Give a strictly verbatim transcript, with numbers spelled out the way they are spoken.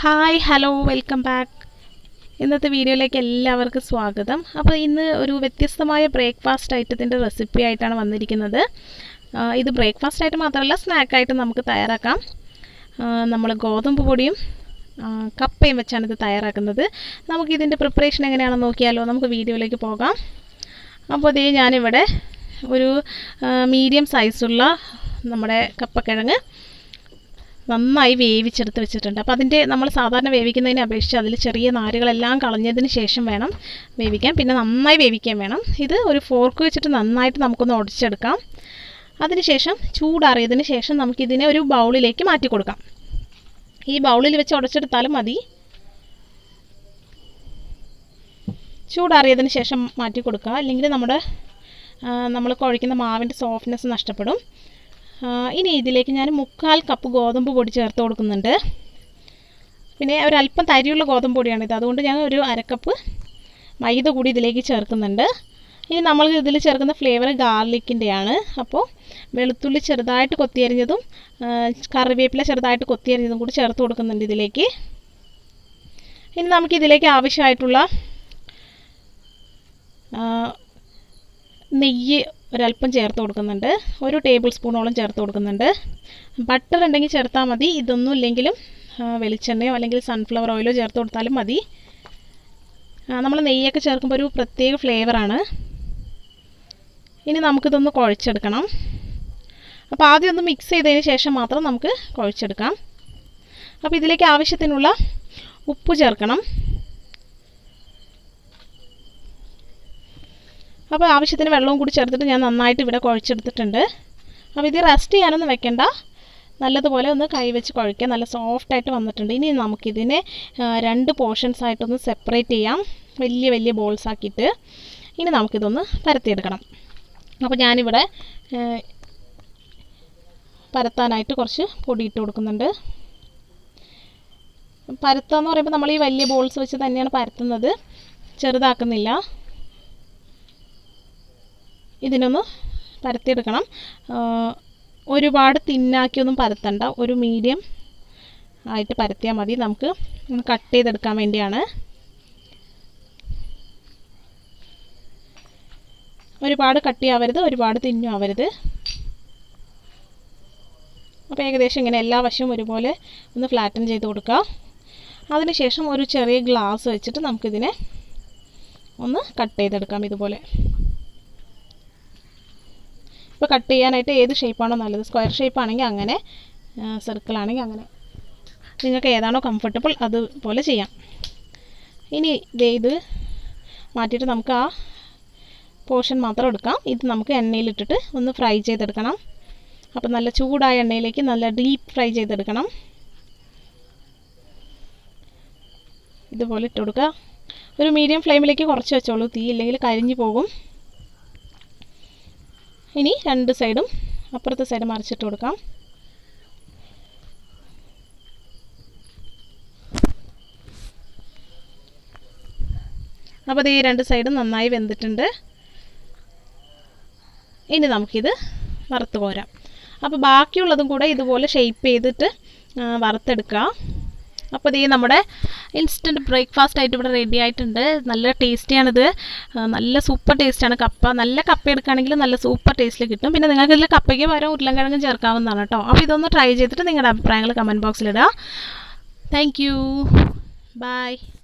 Hi hello welcome back. ഇന്നത്തെ വീഡിയോയിലേക്ക് എല്ലാവർക്കും സ്വാഗതം. അപ്പോൾ ഇന്ന് ഒരു വ്യത്യസ്തമായ ബ്രേക്ക്ഫാസ്റ്റ് ഐറ്റത്തിൻ്റെ റെസിപ്പി ആയിട്ടാണ് വന്നിരിക്കുന്നത്. ഇത് ബ്രേക്ക്ഫാസ്റ്റ് ആയിട്ട് മാത്രമല്ല, സ്നാക്കായിട്ട് നമുക്ക് തയ്യാറാക്കാം. നമ്മൾ ഗോതമ്പ് പൊടിയും കപ്പയും വെച്ചാണ് ഇത് തയ്യാറാക്കുന്നത്. നമുക്കിതിൻ്റെ പ്രിപ്പറേഷൻ എങ്ങനെയാണെന്ന് നോക്കിയാലോ. നമുക്ക് വീഡിയോയിലേക്ക് പോകാം. അപ്പോൾ ഇതേ ഞാനിവിടെ ഒരു മീഡിയം സൈസുള്ള നമ്മുടെ കപ്പക്കിഴങ്ങ് നന്നായി വേവിച്ചെടുത്ത് വെച്ചിട്ടുണ്ട്. അപ്പോൾ അതിൻ്റെ നമ്മൾ സാധാരണ വേവിക്കുന്നതിനെ അപേക്ഷിച്ച് അതിൽ ചെറിയ നാരുകളെല്ലാം കളഞ്ഞതിന് ശേഷം വേണം വേവിക്കാൻ. പിന്നെ നന്നായി വേവിക്കാൻ വേണം. ഇത് ഒരു ഫോർക്ക് വെച്ചിട്ട് നന്നായിട്ട് നമുക്കൊന്ന് ഉടച്ചെടുക്കാം. അതിനുശേഷം ചൂടാറിയതിന് ശേഷം നമുക്കിതിനെ ഒരു ബൗളിലേക്ക് മാറ്റി കൊടുക്കാം. ഈ ബൗളിൽ വെച്ച് ഉടച്ചെടുത്താലും മതി. ചൂടാറിയതിന് ശേഷം മാറ്റി കൊടുക്കുക, അല്ലെങ്കിൽ നമ്മുടെ നമ്മൾ കുഴയ്ക്കുന്ന മാവിൻ്റെ സോഫ്റ്റ്നെസ് നഷ്ടപ്പെടും. ഇനി ഇതിലേക്ക് ഞാൻ മുക്കാൽ കപ്പ് ഗോതമ്പ് പൊടി ചേർത്ത് കൊടുക്കുന്നുണ്ട്. പിന്നെ ഒരല്പം തരിയുള്ള ഗോതമ്പ് പൊടിയാണിത്, അതുകൊണ്ട് ഞാൻ ഒരു അരക്കപ്പ് മൈദ കൂടി ഇതിലേക്ക് ചേർക്കുന്നുണ്ട്. ഇനി നമ്മൾ ഇതിൽ ചേർക്കുന്ന ഫ്ലേവർ ഗാർലിക്കിൻ്റെയാണ്. അപ്പോൾ വെളുത്തുള്ളി ചെറുതായിട്ട് കൊത്തിയരിഞ്ഞതും കറിവേപ്പില ചെറുതായിട്ട് കൊത്തിയരിഞ്ഞതും കൂടി ചേർത്ത് കൊടുക്കുന്നുണ്ട് ഇതിലേക്ക്. ഇനി നമുക്കിതിലേക്ക് ആവശ്യമായിട്ടുള്ള നെയ്യ് ഒരല്പം ചേർത്ത് കൊടുക്കുന്നുണ്ട്. ഒരു ടേബിൾ സ്പൂണോളം ചേർത്ത് കൊടുക്കുന്നുണ്ട്. ബട്ടർ ഉണ്ടെങ്കിൽ ചേർത്താൽ മതി. ഇതൊന്നും ഇല്ലെങ്കിലും വെളിച്ചെണ്ണയോ അല്ലെങ്കിൽ സൺഫ്ലവർ ഓയിലോ ചേർത്ത് കൊടുത്താലും മതി. നമ്മൾ നെയ്യൊക്കെ ചേർക്കുമ്പോൾ ഒരു പ്രത്യേക ഫ്ലേവറാണ്. ഇനി നമുക്കിതൊന്ന് കുഴച്ചെടുക്കണം. അപ്പോൾ ആദ്യം ഒന്ന് മിക്സ് ചെയ്തതിന് ശേഷം മാത്രം നമുക്ക് കുഴച്ചെടുക്കാം. അപ്പോൾ ഇതിലേക്ക് ആവശ്യത്തിനുള്ള ഉപ്പ് ചേർക്കണം. അപ്പോൾ ആവശ്യത്തിന് വെള്ളവും കൂടി ചേർത്തിട്ട് ഞാൻ നന്നായിട്ട് ഇവിടെ കുഴച്ചെടുത്തിട്ടുണ്ട്. അപ്പോൾ ഇത് റെസ്റ്റ് ചെയ്യാനൊന്നും വെക്കണ്ട, നല്ലതുപോലെ ഒന്ന് കൈവച്ച് കുഴയ്ക്കുക. നല്ല സോഫ്റ്റായിട്ട് വന്നിട്ടുണ്ട്. ഇനി നമുക്കിതിനെ രണ്ട് പോർഷൻസ് ആയിട്ടൊന്ന് സെപ്പറേറ്റ് ചെയ്യാം, വലിയ വലിയ ബോൾസ് ആക്കിയിട്ട്. ഇനി നമുക്കിതൊന്ന് പരത്തിയെടുക്കണം. അപ്പോൾ ഞാനിവിടെ പരത്താനായിട്ട് കുറച്ച് പൊടി ഇട്ട് കൊടുക്കുന്നുണ്ട്. പരത്താന്ന് പറയുമ്പോൾ നമ്മൾ ഈ വലിയ ബോൾസ് വെച്ച് തന്നെയാണ് പരത്തുന്നത്, ചെറുതാക്കുന്നില്ല. ഇതിനൊന്ന് പരത്തിയെടുക്കണം. ഒരുപാട് തിന്നാക്കിയൊന്നും പരത്തണ്ട, ഒരു മീഡിയം ആയിട്ട് പരത്തിയാൽ മതി. നമുക്ക് ഒന്ന് കട്ട് ചെയ്തെടുക്കാൻ വേണ്ടിയാണ്. ഒരുപാട് കട്ടിയാവരുത്, ഒരുപാട് തിന്നും ആവരുത്. അപ്പോൾ ഏകദേശം ഇങ്ങനെ എല്ലാ വശവും ഒരുപോലെ ഒന്ന് ഫ്ലാറ്റൻ ചെയ്ത് കൊടുക്കുക. അതിനുശേഷം ഒരു ചെറിയ ഗ്ലാസ് വെച്ചിട്ട് നമുക്കിതിനെ ഒന്ന് കട്ട് ചെയ്തെടുക്കാം ഇതുപോലെ. ഇപ്പോൾ കട്ട് ചെയ്യാനായിട്ട് ഏത് ഷേപ്പാണോ നല്ലത്, സ്ക്വയർ ഷേപ്പ് ആണെങ്കിൽ അങ്ങനെ, സർക്കിൾ ആണെങ്കിൽ അങ്ങനെ, നിങ്ങൾക്ക് ഏതാണോ കംഫർട്ടബിൾ അതുപോലെ ചെയ്യാം. ഇനി ഇത് മാറ്റിയിട്ട് നമുക്ക് ആ പോർഷൻ മാത്രം എടുക്കാം. ഇത് നമുക്ക് എണ്ണയിലിട്ടിട്ട് ഒന്ന് ഫ്രൈ ചെയ്തെടുക്കണം. അപ്പോൾ നല്ല ചൂടായ എണ്ണയിലേക്ക് നല്ല ഡീപ്പ് ഫ്രൈ ചെയ്തെടുക്കണം. ഇതുപോലെ ഇട്ട് കൊടുക്കുക. ഒരു മീഡിയം ഫ്ലെയിമിലേക്ക് കുറച്ച് വെച്ചോളൂ, തീ ഇല്ലെങ്കിൽ കരിഞ്ഞു പോകും. ഇനി രണ്ട് സൈഡും അപ്പുറത്തെ സൈഡ് മറിച്ചിട്ട് കൊടുക്കാം. അപ്പോൾ ഈ രണ്ട് സൈഡും നന്നായി വെന്തിട്ടുണ്ട്. ഇനി നമുക്കിത് വറുത്ത് കോരാം. അപ്പോൾ ബാക്കിയുള്ളതും കൂടെ ഇതുപോലെ ഷേപ്പ് ചെയ്തിട്ട് വറുത്തെടുക്കുക. അപ്പോൾ ഇത് നമ്മുടെ ഇൻസ്റ്റൻറ്റ് ബ്രേക്ക്ഫാസ്റ്റ് ആയിട്ട് ഇവിടെ റെഡി ആയിട്ടുണ്ട്. നല്ല ടേസ്റ്റിയാണിത്, നല്ല സൂപ്പർ ടേസ്റ്റാണ്. കപ്പ നല്ല കപ്പ എടുക്കുകയാണെങ്കിൽ നല്ല സൂപ്പർ ടേസ്റ്റിൽ കിട്ടും. പിന്നെ നിങ്ങൾക്ക് ഇതിൽ കപ്പയ്ക്ക് പകരം ഉരുളൻകിഴങ്ങും ചേർക്കാവുന്നതാണ് കേട്ടോ. അപ്പോൾ ഇതൊന്ന് ട്രൈ ചെയ്തിട്ട് നിങ്ങളുടെ അഭിപ്രായങ്ങൾ കമൻറ്റ് ബോക്സിലിടുക. Thank you, by.